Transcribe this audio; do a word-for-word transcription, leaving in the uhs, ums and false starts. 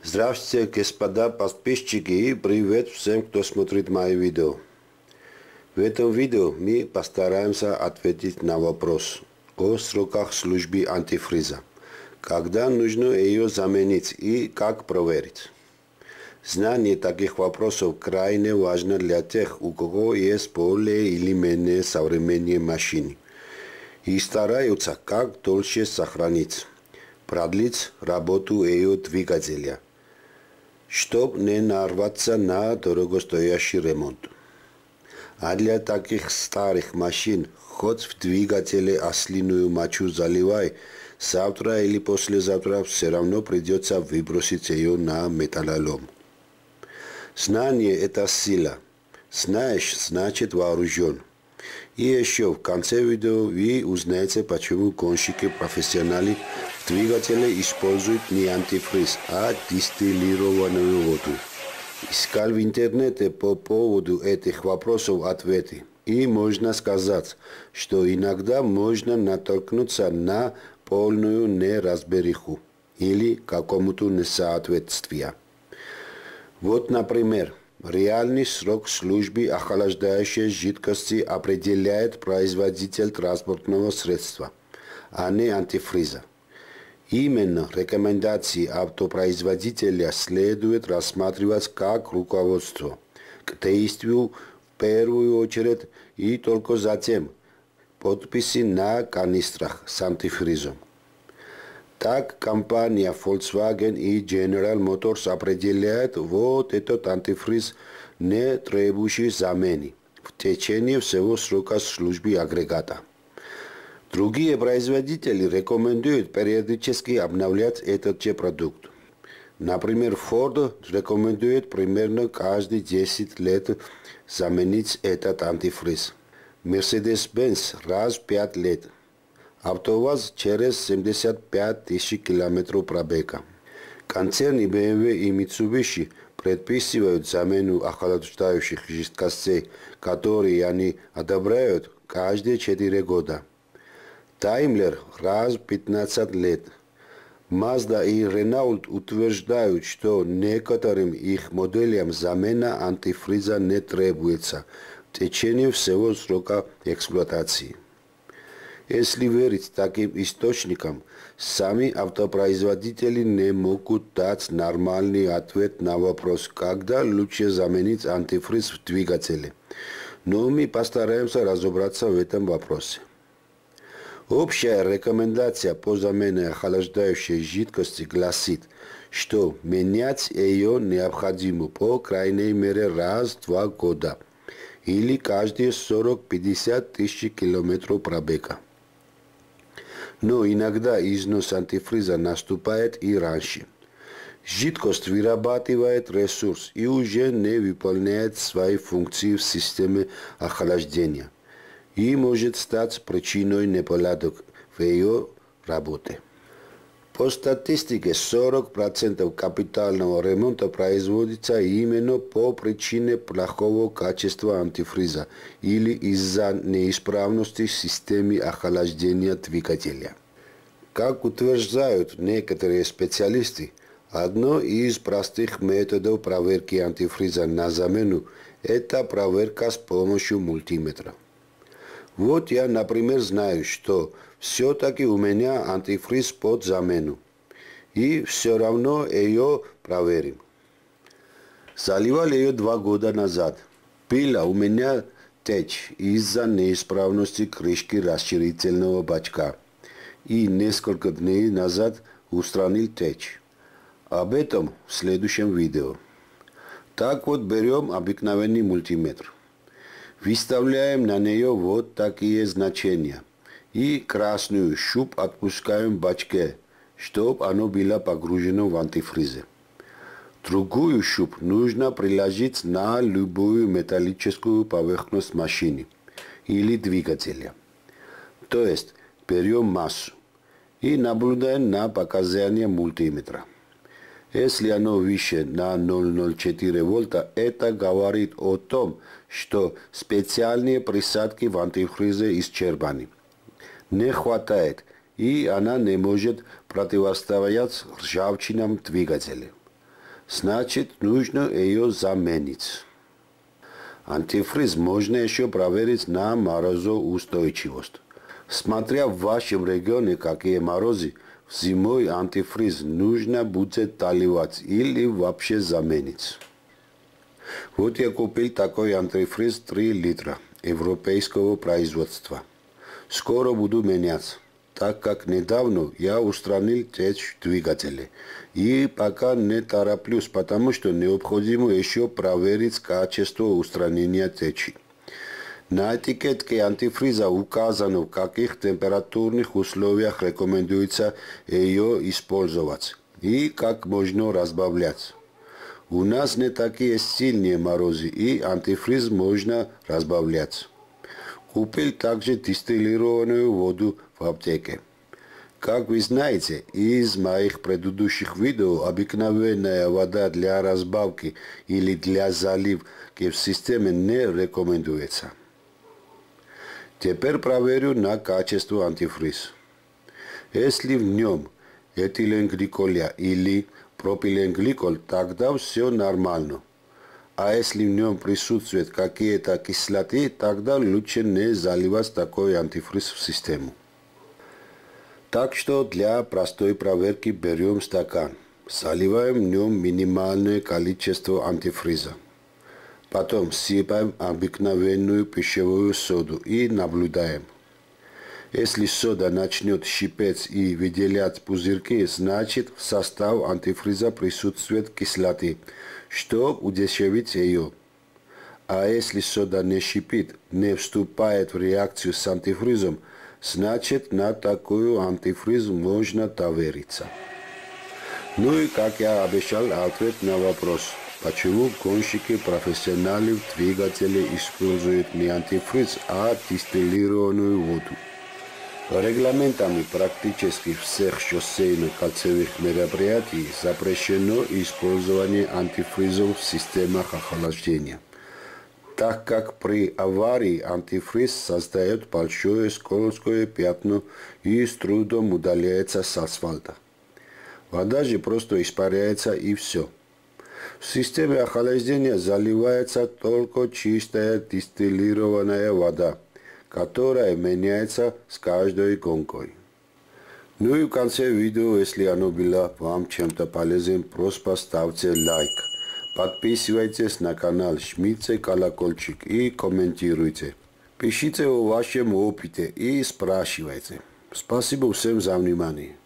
Здравствуйте, господа подписчики, и привет всем, кто смотрит мои видео. В этом видео мы постараемся ответить на вопрос о сроках службы антифриза, когда нужно ее заменить и как проверить. Знание таких вопросов крайне важно для тех, у кого есть более или менее современные машины и стараются как дольше сохранить, продлить работу ее двигателя, чтобы не нарваться на дорогостоящий ремонт. А для таких старых машин хоть в двигателе ослиную мочу заливай, завтра или послезавтра все равно придется выбросить ее на металлолом. Знание – это сила. Знаешь, значит вооружен. И еще в конце видео вы узнаете, почему гонщики-профессионалы в двигателе используют не антифриз, а дистиллированную воду. Искал в интернете по поводу этих вопросов ответы. И можно сказать, что иногда можно натолкнуться на полную неразбериху или какому-то несоответствию. Вот, например, реальный срок службы охлаждающей жидкости определяет производитель транспортного средства, а не антифриза. Именно рекомендации автопроизводителя следует рассматривать как руководство к действию в первую очередь и только затем подписи на канистрах с антифризом. Так компания Volkswagen и General Motors определяют вот этот антифриз, не требующий замены, в течение всего срока службы агрегата. Другие производители рекомендуют периодически обновлять этот же продукт. Например, Ford рекомендует примерно каждые десять лет заменить этот антифриз. Mercedes-Benz раз в пять лет. АвтоВАЗ через семьдесят пять тысяч километров пробега. Концерны бэ эм вэ и Mitsubishi предписывают замену охлаждающих жидкостей, которые они одобряют каждые четыре года. Daimler раз в пятнадцать лет. Mazda и Renault утверждают, что некоторым их моделям замена антифриза не требуется в течение всего срока эксплуатации. Если верить таким источникам, сами автопроизводители не могут дать нормальный ответ на вопрос, когда лучше заменить антифриз в двигателе. Но мы постараемся разобраться в этом вопросе. Общая рекомендация по замене охлаждающей жидкости гласит, что менять ее необходимо по крайней мере раз в два года или каждые сорок-пятьдесят тысяч километров пробега. Но иногда износ антифриза наступает и раньше. Жидкость вырабатывает ресурс и уже не выполняет свои функции в системе охлаждения и может стать причиной неполадок в ее работе. По статистике, сорок процентов капитального ремонта производится именно по причине плохого качества антифриза или из-за неисправности системы охлаждения двигателя. Как утверждают некоторые специалисты, одно из простых методов проверки антифриза на замену – это проверка с помощью мультиметра. Вот я, например, знаю, что все-таки у меня антифриз под замену. И все равно ее проверим. Заливал ее два года назад. Была у меня течь из-за неисправности крышки расширительного бачка. И несколько дней назад устранил течь. Об этом в следующем видео. Так вот, берем обыкновенный мультиметр. Выставляем на нее вот такие значения. И красную щуп отпускаем в бачке, чтобы оно было погружено в антифризе. Другую щуп нужно приложить на любую металлическую поверхность машины или двигателя. То есть берем массу и наблюдаем на показания мультиметра. Если оно выше на ноль целых ноль четыре вольта, это говорит о том, что специальные присадки в антифризе исчерпаны. Не хватает, и она не может противостоять ржавчинам двигателя. Значит, нужно ее заменить. Антифриз можно еще проверить на морозоустойчивость. Смотря в вашем регионе какие морозы, зимой антифриз нужно будет доливать или вообще заменить. Вот я купил такой антифриз три литра европейского производства. Скоро буду менять, так как недавно я устранил течь двигателя. И пока не тороплюсь, потому что необходимо еще проверить качество устранения течи. На этикетке антифриза указано, в каких температурных условиях рекомендуется ее использовать и как можно разбавлять. У нас не такие сильные морозы, и антифриз можно разбавлять. Купил также дистиллированную воду в аптеке. Как вы знаете из моих предыдущих видео, обыкновенная вода для разбавки или для заливки в системе не рекомендуется. Теперь проверю на качество антифриз. Если в нем этиленгликоля или пропиленгликоль, тогда все нормально. А если в нем присутствуют какие-то кислоты, тогда лучше не заливать такой антифриз в систему. Так что для простой проверки берем стакан, заливаем в нем минимальное количество антифриза. Потом сыпаем обыкновенную пищевую соду и наблюдаем. Если сода начнет шипеть и выделять пузырьки, значит в состав антифриза присутствует кислоты, что удешевит ее. А если сода не шипит, не вступает в реакцию с антифризом, значит на такую антифриз можно довериться. Ну и как я обещал, ответ на вопрос, почему гонщики профессионалы в двигателе используют не антифриз, а дистиллированную воду. Регламентами практически всех шоссейных кольцевых мероприятий запрещено использование антифризов в системах охлаждения, так как при аварии антифриз создает большое скользкое пятно и с трудом удаляется с асфальта. Вода же просто испаряется и все. В системе охлаждения заливается только чистая дистиллированная вода, которая меняется с каждой гонкой. Ну и в конце видео, если оно было вам чем-то полезным, просто ставьте лайк. Подписывайтесь на канал, жмите колокольчик и комментируйте. Пишите о вашем опыте и спрашивайте. Спасибо всем за внимание.